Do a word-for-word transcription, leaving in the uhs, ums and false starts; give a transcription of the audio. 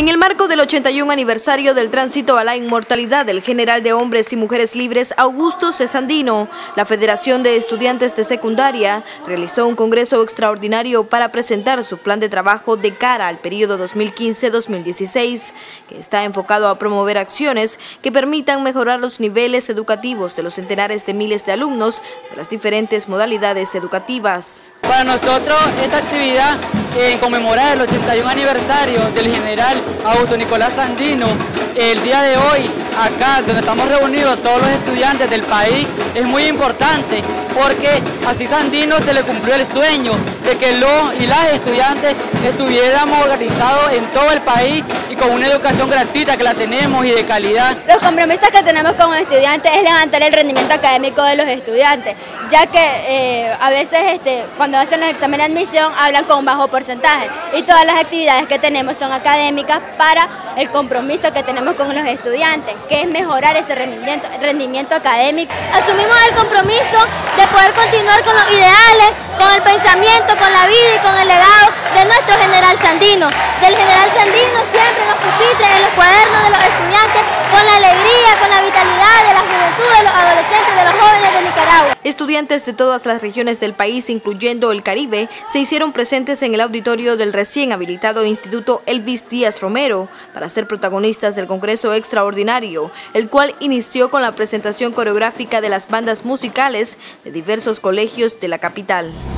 En el marco del ochenta y un aniversario del tránsito a la inmortalidad del general de hombres y mujeres libres Augusto C. Sandino, la Federación de Estudiantes de Secundaria realizó un congreso extraordinario para presentar su plan de trabajo de cara al periodo dos mil quince a dos mil dieciséis, que está enfocado a promover acciones que permitan mejorar los niveles educativos de los centenares de miles de alumnos de las diferentes modalidades educativas. Para nosotros esta actividad en conmemorar el ochenta y un aniversario del general Augusto Nicolás Sandino, el día de hoy acá donde estamos reunidos todos los estudiantes del país, es muy importante porque así Sandino se le cumplió el sueño de que los y las estudiantes estuviéramos organizados en todo el país y con una educación gratuita que la tenemos y de calidad. Los compromisos que tenemos como estudiantes es levantar el rendimiento académico de los estudiantes, ya que eh, a veces este, cuando hacen los exámenes de admisión hablan con un bajo porcentaje y todas las actividades que tenemos son académicas para el compromiso que tenemos con los estudiantes, que es mejorar ese rendimiento, rendimiento académico. Asumimos el compromiso de poder continuar con los ideales, con el pensamiento, con la vida y con el legado de nuestro general Sandino, del general Sandino siempre en los pupitres, en los cuadernos de los estudiantes, con la alegría, con la vitalidad de la juventud, de los adolescentes, de los jóvenes de Nicaragua. Estudiantes de todas las regiones del país, incluyendo el Caribe, se hicieron presentes en el auditorio del recién habilitado Instituto Elvis Díaz Romero para ser protagonistas del Congreso Extraordinario, el cual inició con la presentación coreográfica de las bandas musicales de diversos colegios de la capital.